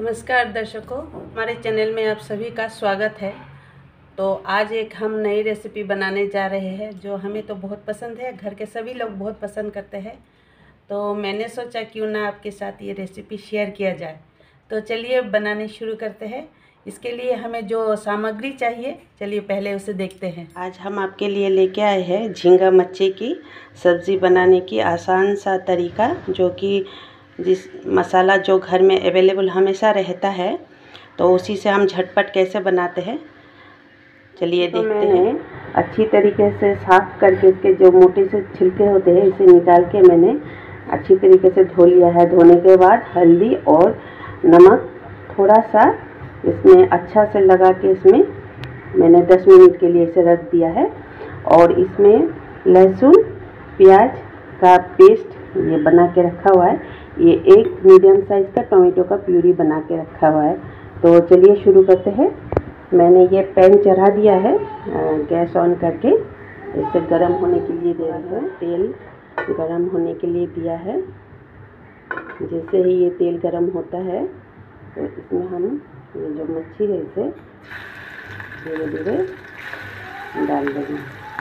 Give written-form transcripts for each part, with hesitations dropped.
नमस्कार दर्शकों, हमारे चैनल में आप सभी का स्वागत है। तो आज एक हम नई रेसिपी बनाने जा रहे हैं जो हमें तो बहुत पसंद है, घर के सभी लोग बहुत पसंद करते हैं। तो मैंने सोचा क्यों ना आपके साथ ये रेसिपी शेयर किया जाए। तो चलिए बनाने शुरू करते हैं। इसके लिए हमें जो सामग्री चाहिए, चलिए पहले उसे देखते हैं। आज हम आपके लिए लेके आए हैं झींगा मच्छी की सब्ज़ी बनाने की आसान सा तरीका, जो कि जिस मसाला जो घर में अवेलेबल हमेशा रहता है, तो उसी से हम झटपट कैसे बनाते हैं चलिए देखते हैं। अच्छी तरीके से साफ़ करके इसके जो मोटे से छिलके होते हैं इसे निकाल के मैंने अच्छी तरीके से धो लिया है। धोने के बाद हल्दी और नमक थोड़ा सा इसमें अच्छा से लगा के इसमें मैंने 10 मिनट के लिए इसे रख दिया है। और इसमें लहसुन प्याज का पेस्ट ये बना के रखा हुआ है। ये एक मीडियम साइज़ का टोमेटो का प्यूरी बना के रखा हुआ है। तो चलिए शुरू करते हैं। मैंने ये पैन चढ़ा दिया है, गैस ऑन करके इसे गर्म होने के लिए दे रहे हैं। तेल गर्म होने के लिए दिया है। जैसे ही ये तेल गर्म होता है तो इसमें हम ये जो मच्छी है इसे धीरे धीरे डाल देंगे।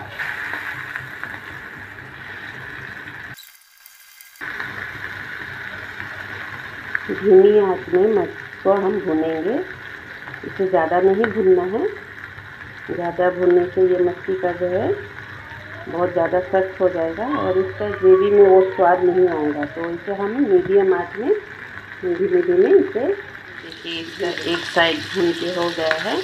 धीमी आंच में मच्छी को हम भूनेंगे। इसे ज़्यादा नहीं भूनना है, ज़्यादा भूनने से ये मच्छी का जो है बहुत ज़्यादा सख्त हो जाएगा और इसका ग्रेवी में वो स्वाद नहीं आएगा। तो इसे हम मीडियम आंच में धीमे धीमे इसे देखिए इसका एक साइड भून के हो गया है।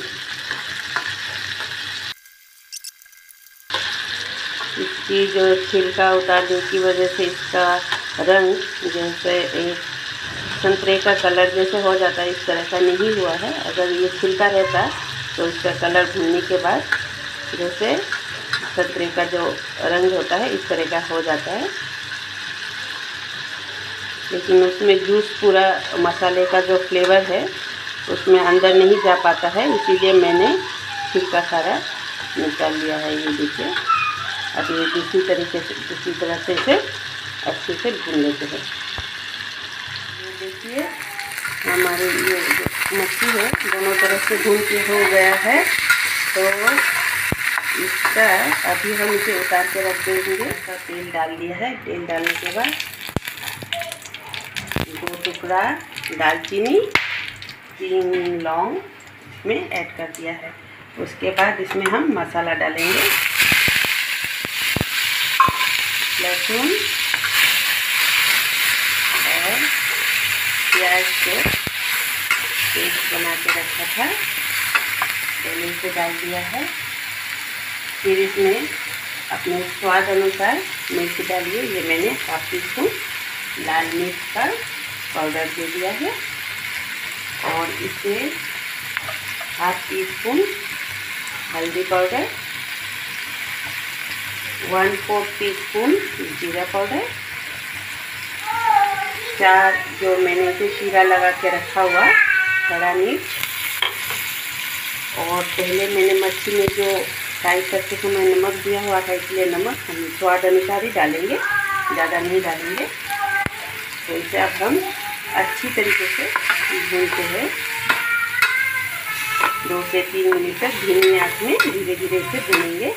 इसकी जो छिलका उतारने की वजह से इसका रंग जैसे एक संतरे का कलर जैसे हो जाता है, इस तरह का नहीं हुआ है। अगर ये छिलका रहता तो इसका कलर भूनने के बाद जैसे संतरे का जो रंग होता है इस तरह का हो जाता है, लेकिन उसमें जूस पूरा मसाले का जो फ्लेवर है उसमें अंदर नहीं जा पाता है, इसीलिए मैंने छिलका सारा निकाल लिया है। ये देखिए, अब ये दूसरी तरह से इसे अच्छे से भून लेते हैं। ये देखिए हमारे ये मच्छी है दोनों तरफ से भून के हो गया है। तो इसका अभी हम इसे उतार के रख देंगे। इसका तेल डाल दिया है। तेल डालने के बाद 2 टुकड़ा दालचीनी, 3 लौंग में ऐड कर दिया है। उसके बाद इसमें हम मसाला डालेंगे। लहसुन और प्याज को पेस्ट बना के रखा था, पहले से डाल दिया है। फिर इसमें अपने स्वाद अनुसार मिर्च डालिए। ये मैंने हाफ टी स्पून लाल मिर्च का पाउडर दे दिया है और इसे हाफ टी स्पून हल्दी पाउडर, 1/4 टीस्पून जीरा पाउडर, 4 जो मैंने इसे शीरा लगा के रखा हुआ खड़ा मिर्च, और पहले मैंने मच्छी में जो फ्राई करते समय नमक दिया हुआ था, इसलिए नमक हम स्वाद अनुसार ही डालेंगे, ज़्यादा नहीं डालेंगे। तो इसे अब हम अच्छी तरीके से भूनते हैं 2 से 3 मिनट तक धीमी आंच में धीरे धीरे इसे भूनेंगे।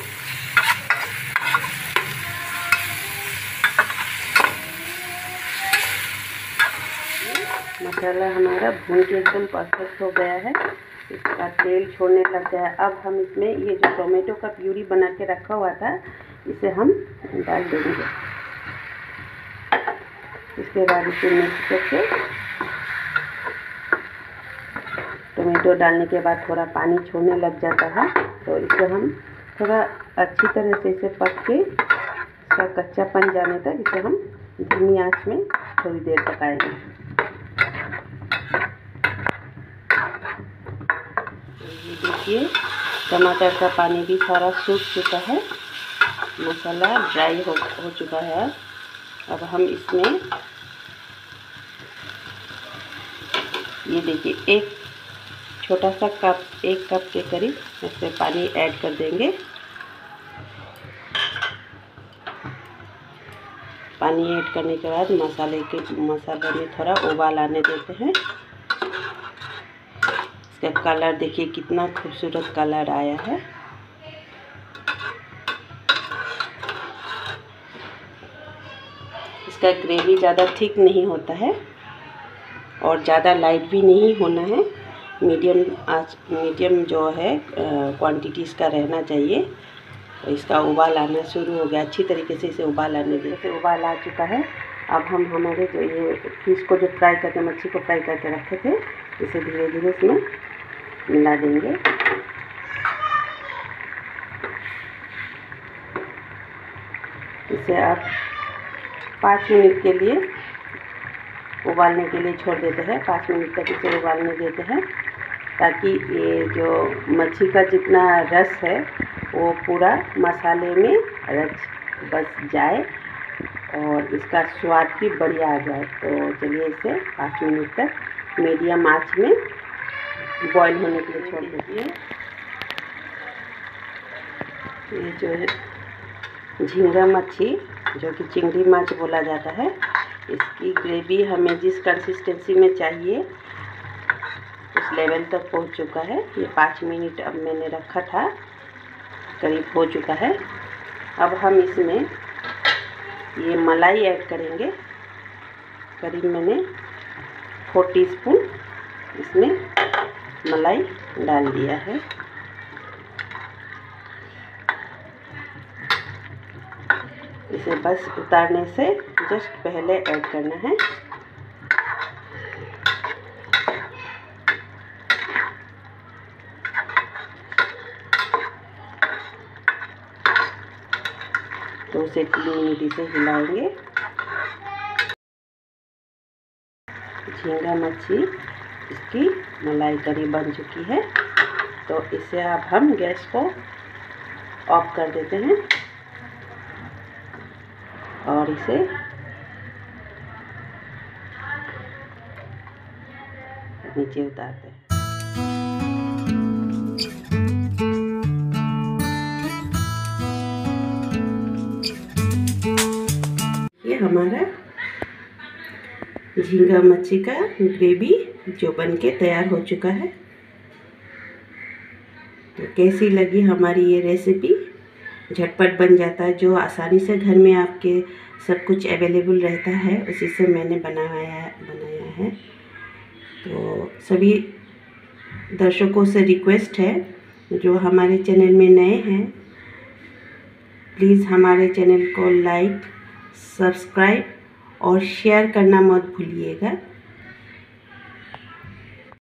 मसाला हमारा भून के एकदम परफेक्ट हो गया है। इसका तेल छोड़ने लग गया। अब हम इसमें ये जो टोमेटो का प्यूरी बना के रखा हुआ था इसे हम डाल देंगे। इसके बाद इसे मिक्स करके, टोमेटो डालने के बाद थोड़ा पानी छोड़ने लग जाता है, तो इसे हम थोड़ा अच्छी तरह से इसे पक के इसका कच्चापन जाने तक इसे हम धीमी आंच में थोड़ी देर पकाएंगे। ये देखिए टमाटर का पानी भी सारा सूख चुका है, मसाला ड्राई हो चुका है। अब हम इसमें ये देखिए एक छोटा सा कप, 1 कप के करीब इसमें पानी ऐड कर देंगे। पानी ऐड करने के बाद मसाले में थोड़ा उबाल आने देते हैं। इसका कलर देखिए कितना खूबसूरत कलर आया है। इसका ग्रेवी ज़्यादा थिक नहीं होता है और ज़्यादा लाइट भी नहीं होना है, मीडियम जो है क्वांटिटी इसका रहना चाहिए। तो इसका उबाल आना शुरू हो गया, अच्छी तरीके से इसे उबाल आने दें। जैसे उबाल आ चुका है, अब हम हमारे जो ये फिश को जो फ्राई करके, मच्छी को फ्राई करके रखे थे, इसे धीरे धीरे इसमें मिला देंगे। इसे आप 5 मिनट के लिए उबालने के लिए छोड़ देते हैं। 5 मिनट तक इसे उबालने देते हैं ताकि ये जो मच्छी का जितना रस है वो पूरा मसाले में बस जाए और इसका स्वाद भी बढ़िया आ जाए। तो चलिए इसे 5 मिनट तक मीडियम आंच में बॉईल होने के लिए छोड़ देती है। ये जो है झींगा मच्छी, जो कि चिंगड़ी माछ बोला जाता है, इसकी ग्रेवी हमें जिस कंसिस्टेंसी में चाहिए उस लेवल तक पहुंच चुका है। ये 5 मिनट अब मैंने रखा था, करीब हो चुका है। अब हम इसमें ये मलाई ऐड करेंगे। करीब मैंने 4 टीस्पून इसमें मलाई डाल दिया है। इसे बस उतारने से जस्ट पहले ऐड करना है। तो उसे 3 मिनट इसे हिलाएंगे। झींगा मच्छी इसकी मलाई करी बन चुकी है, तो इसे अब हम गैस को ऑफ कर देते हैं और इसे नीचे उतारते हैं। ये हमारा झींगा मच्छी का ग्रेवी जो बनके तैयार हो चुका है। तो कैसी लगी हमारी ये रेसिपी? झटपट बन जाता है, जो आसानी से घर में आपके सब कुछ अवेलेबल रहता है, उसी से मैंने बनाया है। तो सभी दर्शकों से रिक्वेस्ट है जो हमारे चैनल में नए हैं, प्लीज़ हमारे चैनल को लाइक, सब्सक्राइब और शेयर करना मत भूलिएगा।